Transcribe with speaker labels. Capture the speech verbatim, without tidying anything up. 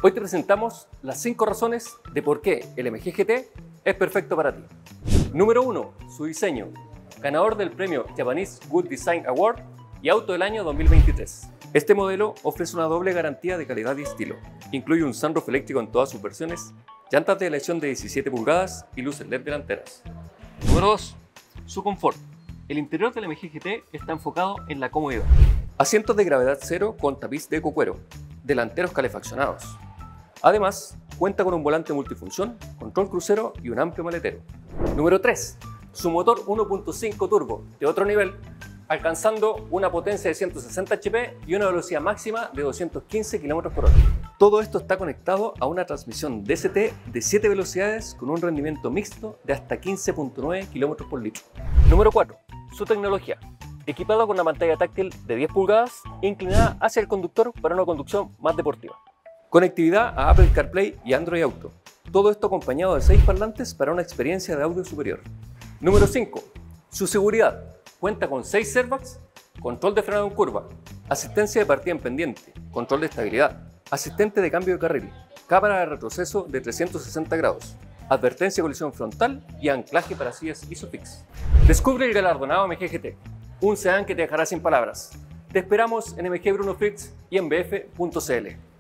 Speaker 1: Hoy te presentamos las cinco razones de por qué el M G G T es perfecto para ti. Número uno. Su diseño. Ganador del premio Japanese Good Design Award y Auto del Año dos mil veintitrés. Este modelo ofrece una doble garantía de calidad y estilo. Incluye un sunroof eléctrico en todas sus versiones, llantas de elección de diecisiete pulgadas y luces L E D delanteras. Número dos. Su confort. El interior del M G G T está enfocado en la comodidad. Asientos de gravedad cero con tapiz de ecocuero, delanteros calefaccionados. Además, cuenta con un volante multifunción, control crucero y un amplio maletero. Número tres. Su motor uno punto cinco turbo de otro nivel, alcanzando una potencia de ciento sesenta H P y una velocidad máxima de doscientos quince kilómetros por hora. Todo esto está conectado a una transmisión D S T de siete velocidades con un rendimiento mixto de hasta quince punto nueve kilómetros por litro. Número cuatro. Su tecnología. Equipado con una pantalla táctil de diez pulgadas, inclinada hacia el conductor para una conducción más deportiva. Conectividad a Apple CarPlay y Android Auto. Todo esto acompañado de seis parlantes para una experiencia de audio superior. Número cinco. Su seguridad. Cuenta con seis airbags, control de frenado en curva, asistencia de partida en pendiente, control de estabilidad, asistente de cambio de carril, cámara de retroceso de trescientos sesenta grados, advertencia de colisión frontal y anclaje para sillas ISOFIX. Descubre el galardonado M G G T, un sedán que te dejará sin palabras. Te esperamos en M G Bruno Fritz y en B F punto C L.